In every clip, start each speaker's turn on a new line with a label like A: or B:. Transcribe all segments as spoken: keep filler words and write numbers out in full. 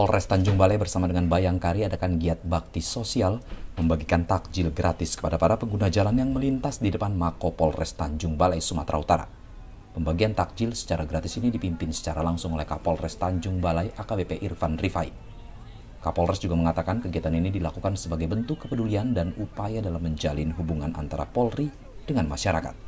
A: Polres Tanjung Balai bersama dengan Bayangkari adakan giat bakti sosial membagikan takjil gratis kepada para pengguna jalan yang melintas di depan Mako Polres Tanjung Balai, Sumatera Utara. Pembagian takjil secara gratis ini dipimpin secara langsung oleh Kapolres Tanjung Balai A K B P Irfan Rifai. Kapolres juga mengatakan kegiatan ini dilakukan sebagai bentuk kepedulian dan upaya dalam menjalin hubungan antara Polri dengan masyarakat.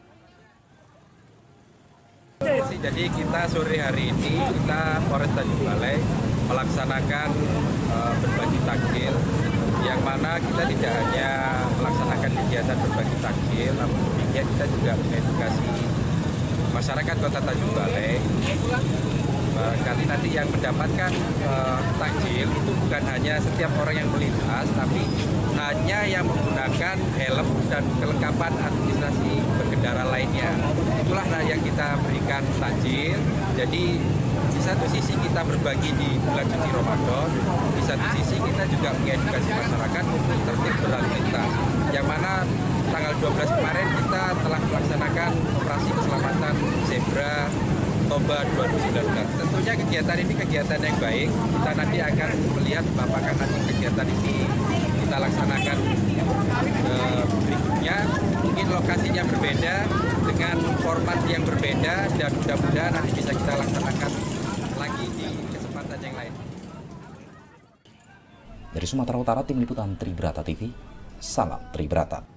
B: Jadi kita sore hari ini, kita Polres Tanjung Balai melaksanakan uh, berbagi takjil, yang mana kita tidak hanya melaksanakan kegiatan berbagi takjil, namun demikian kita juga mengedukasi masyarakat Kota Tanjung Balai. Uh, kali nanti yang mendapatkan uh, takjil itu bukan hanya setiap orang yang melintas, tapi hanya yang menggunakan helm dan kelengkapan administrasi berkendara lainnya. Itulah yang kita berikan takjil. Jadi di satu sisi kita berbagi di bulan suci Ramadan, di satu sisi kita juga mengedukasi masyarakat untuk tertib berlalu lintas. Yang mana tanggal dua belas kemarin kita telah melaksanakan operasi keselamatan zebra Toba dua ribu sembilan belas. Tentunya kegiatan ini kegiatan yang baik. Kita nanti akan melihat apakah nanti kegiatan ini kita laksanakan eh, berikutnya. Mungkin lokasinya berbeda dengan format yang berbeda dan mudah-mudahan nanti bisa kita laksanakan lagi di kesempatan yang lain.
A: Dari Sumatera Utara, Tim Liputan Tribrata T V, salam Tribrata.